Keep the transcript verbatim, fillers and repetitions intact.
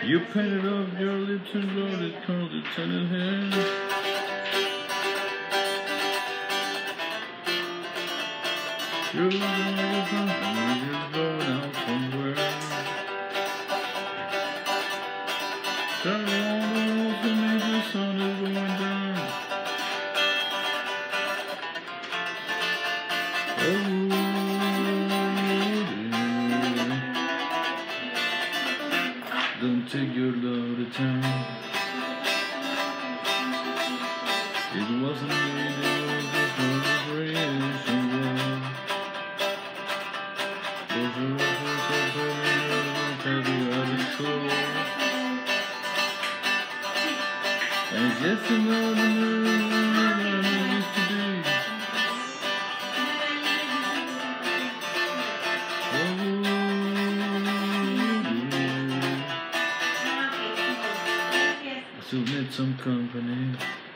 You painted up your lips and wrote it, curled it, tinted hair. You're looking like a something, you're going out somewhere. Got all the walls that made the sun is going down. Oh, dear. Don't take your love to town. It wasn't me that was the first creation. Those are all so perfect, I'll be out of control. And it's just another move that I used to be. Oh, dear. I still need some company.